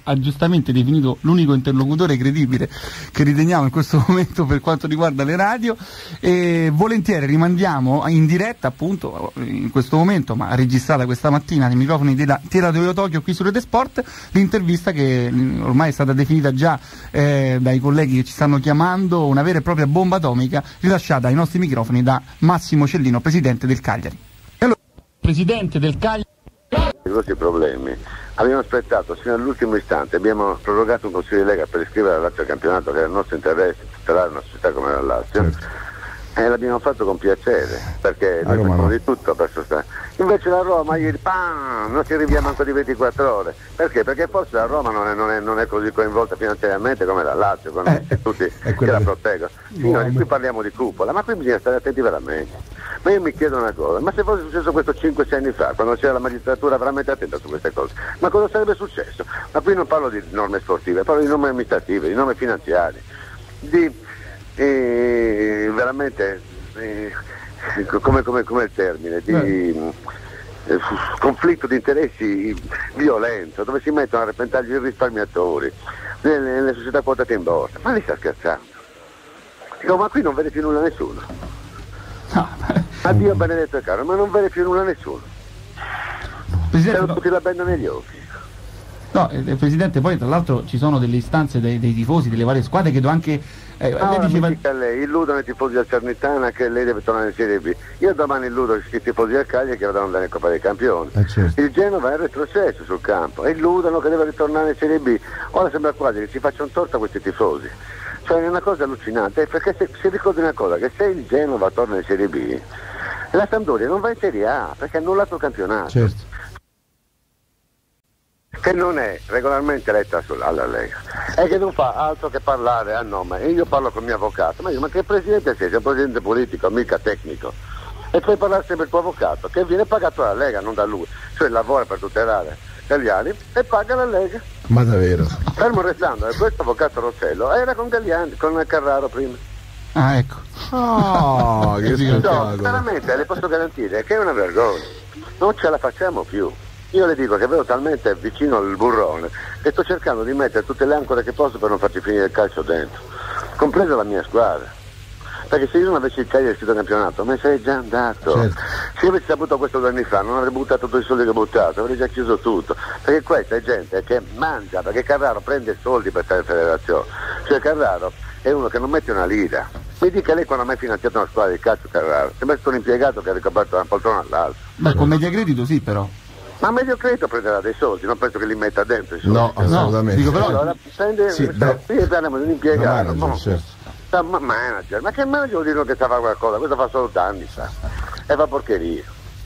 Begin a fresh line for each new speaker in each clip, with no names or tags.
ha giustamente definito l'unico interlocutore credibile che riteniamo in questo momento per quanto riguarda le radio, e volentieri rimandiamo in diretta appunto in questo momento, ma registrata questa mattina nei microfoni della Teleradio Tokyo qui su Rete Sport, l'intervista che ormai è stata definita già dai colleghi che ci stanno chiamando una vera e propria bomba atomica, rilasciata ai nostri microfoni da Massimo Cellino, presidente del Cagliari. Allora, presidente del Cagliari.
Grossi problemi. Abbiamo aspettato fino all'ultimo istante, abbiamo prorogato un consiglio di Lega per iscrivere la Lazio al campionato, che era il nostro interesse, tutelare una società come la Lazio. Certo. E l'abbiamo fatto con piacere, perché noi facciamo di tutto per sostenere. Invece la Roma, non ci arriviamo ancora di 24 ore. Perché? Perché forse la Roma non è così coinvolta finanziariamente come la Lazio, con gli istituti che la proteggono. Signori, qui parliamo di cupola, ma qui bisogna stare attenti veramente. Ma io mi chiedo una cosa, ma se fosse successo questo 5-6 anni fa, quando c'era la magistratura veramente attenta su queste cose, ma cosa sarebbe successo? Ma qui non parlo di norme sportive, parlo di norme amministrative, di norme finanziarie, di veramente come il termine di conflitto di interessi violento, dove si mettono a repentaglio i risparmiatori nelle società quotate in borsa. Ma lì sta scherzando? Dico, ma qui non vede più nulla nessuno. Addio benedetto e caro, ma non vede più nulla nessuno. C'erano tutti la benda negli occhi.
No, Presidente, poi tra l'altro ci sono delle istanze dei tifosi delle varie squadre che do anche
lei diceva... lei illudono i tifosi del Salernitana che lei deve tornare in Serie B. Io domani illudo i tifosi del Cagliari che vadano andare in Coppa dei Campioni.
Certo.
Il Genova è retrocesso sul campo e illudono che deve ritornare in Serie B. Ora sembra quasi che si faccia un torto a questi tifosi. Cioè è una cosa allucinante, perché si ricorda una cosa, che se il Genova torna in Serie B, la Sampdoria non va in Serie A perché ha annullato il campionato.
Certo.
Che non è regolarmente eletta alla Lega e che non fa altro che parlare a nome, e io parlo con il mio avvocato, ma che presidente sei? Sei un presidente politico, mica tecnico, e puoi parlare sempre il tuo avvocato che viene pagato dalla Lega, non da lui, cioè lavora per tutelare Galliani e paga la Lega.
Ma davvero?
Fermo restando, questo avvocato Rossello era con Galliani, con Carraro prima.
Ah, ecco.
Oh, che
no, veramente le posso garantire che è una vergogna, non ce la facciamo più. Io le dico che vedo talmente vicino al burrone che sto cercando di mettere tutte le ancore che posso per non farci finire il calcio dentro, compresa la mia squadra. Perché se io non avessi il Cagliari iscritto al campionato, me ne sarei già andato.
Certo.
Se io avessi saputo questo 2 anni fa, non avrei buttato tutti i soldi che ho buttato, avrei già chiuso tutto. Perché questa è gente che mangia, perché Carraro prende soldi per stare in federazione. Cioè Carraro è uno che non mette una lira. Mi dica lei quando ha mai finanziato una squadra di calcio Carraro? Sembra stato un impiegato che ha ricoperto una poltrona all'altro.
Beh, con Mediacredito sì, però.
Ma medio credito prenderà dei soldi, non penso che li metta dentro i soldi.
No, assolutamente.
Dico, però...
Allora prende,
sì,
qui parliamo di un impiegato,
certo.
manager, ma che manager vuol dire che sa fare qualcosa? Questo fa solo danni, sa. E fa porcheria.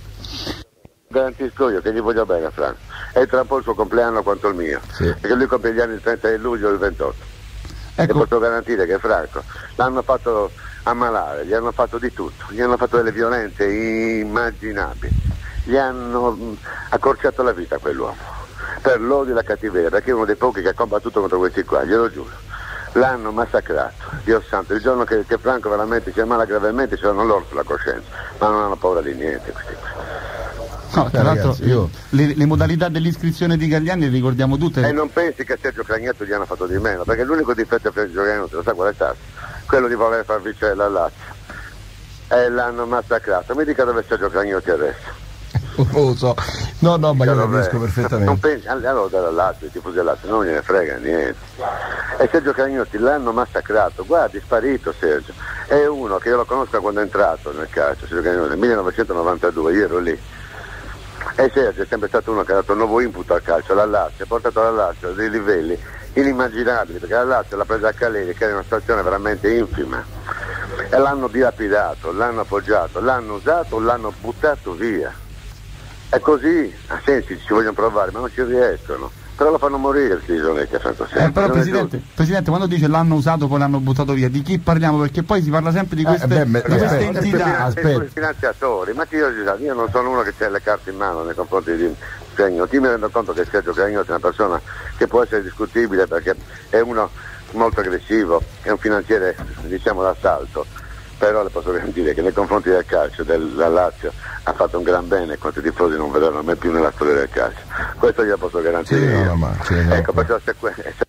Garantisco io che gli voglio bene a Franco. E tra un po' il suo compleanno quanto il mio.
Sì.
Perché lui compie gli anni il 30 di luglio e il 28.
Ecco.
E posso garantire che Franco l'hanno fatto ammalare, gli hanno fatto di tutto, gli hanno fatto delle violenze immaginabili. Gli hanno accorciato la vita a quell'uomo per l'odio e la cattiveria, perché è uno dei pochi che ha combattuto contro questi qua, glielo giuro. L'hanno massacrato, Dio santo, il giorno che Franco veramente si ammala gravemente ce l'hanno loro sulla coscienza, ma non hanno paura di niente questi qua.
No, tra l'altro
ragazzi,
le modalità dell'iscrizione di Galliani le ricordiamo tutte.
E non pensi che a Sergio Cragnetto gli hanno fatto di meno, perché l'unico difetto per Sergio Cragnetto, lo sa qual è stato? Quello di voler far vincere la Lazio. E l'hanno massacrato, mi dica dove è Sergio Cragnetto adesso.
Lo so, no, ma io lo capisco perfettamente.
Non pensi, allora dalla Lazio, i tifosi della Lazio non gliene frega niente. E Sergio Cragnotti l'hanno massacrato, guarda, è sparito Sergio. È uno che io lo conosco quando è entrato nel calcio, Sergio Cragnotti, nel 1992, io ero lì. E Sergio è sempre stato uno che ha dato un nuovo input al calcio, la Lazio, ha portato la Lazio a dei livelli inimmaginabili, perché la Lazio l'ha presa a Caleri, che era una situazione veramente infima. E l'hanno dilapidato, l'hanno appoggiato, l'hanno usato, l'hanno buttato via. È così, a sensi ci vogliono provare, ma non ci riescono. Però lo fanno morire questi isoletti a Franco Sergio.
Però Presidente, quando dice l'hanno usato poi l'hanno buttato via, di chi parliamo? Perché poi si parla sempre di queste, queste entità.
I finanziatori, ma io non sono uno che ha le carte in mano nei confronti di Cragnotti. Io mi rendo conto che Sergio Cragnotti è una persona che può essere discutibile perché è uno molto aggressivo, è un finanziere, diciamo, d'assalto. però le posso garantire che nei confronti del calcio della Lazio ha fatto un gran bene, quanti tifosi non vedranno mai più nella storia del calcio, questo glielo posso garantire io. Ecco, perciò se